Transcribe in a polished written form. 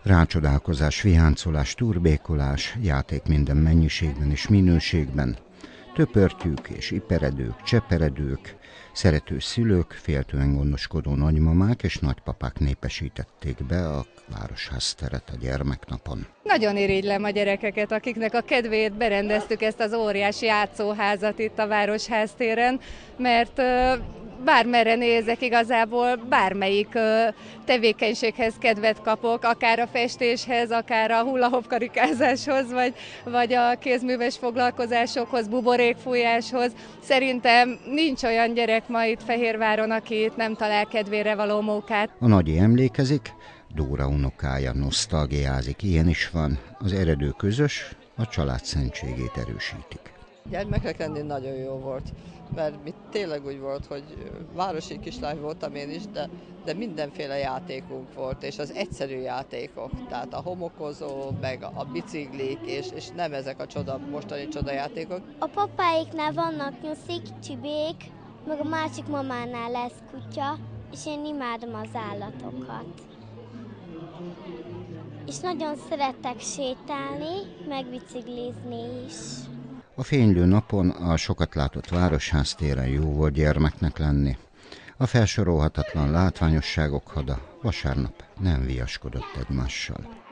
Rácsodálkozás, viháncolás, turbékolás, játék minden mennyiségben és minőségben, töpörtyűk és iperedők, cseperedők, szerető szülők, féltően gondoskodó nagymamák és nagypapák népesítették be a Városházteret a gyermeknapon. Nagyon irigylem a gyerekeket, akiknek a kedvéért berendeztük ezt az óriási játszóházat itt a Városháztéren, mert bármerre nézek, igazából bármelyik tevékenységhez kedvet kapok, akár a festéshez, akár a hula-hop karikázáshoz, vagy a kézműves foglalkozásokhoz, buborékfújáshoz. Szerintem nincs olyan gyerek ma itt Fehérváron, aki itt nem talál kedvére való mókát. A nagyi emlékezik, Dóra unokája nosztalgiázik, ilyen is van, az eredő közös, a család szentségét erősítik. Gyermekek lenni nagyon jó volt, mert tényleg úgy volt, hogy városi kislány voltam én is, de mindenféle játékunk volt, és az egyszerű játékok, tehát a homokozó, meg a biciklik, és nem ezek a mostani csodajátékok. A papáiknál vannak nyuszik, csibék, meg a másik mamánál lesz kutya, és én imádom az állatokat. És nagyon szeretek sétálni, meg biciklizni is. A fénylő napon a sokat látott Városháztéren jó volt gyermeknek lenni. A felsorolhatatlan látványosságok hada vasárnap nem viaskodott egymással.